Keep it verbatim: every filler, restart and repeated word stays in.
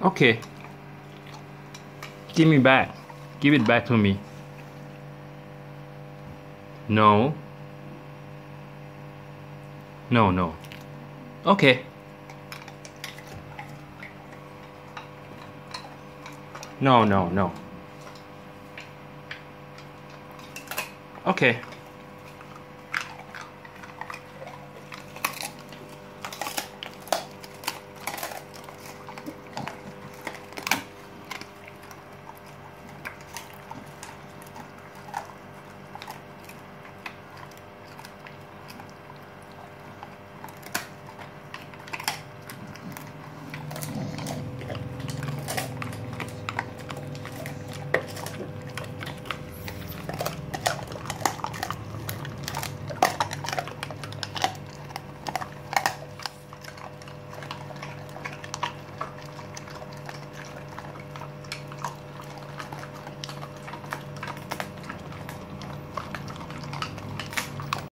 Okay. Give me back. Give it back to me. No. No, no. Okay. No, no, no. Okay.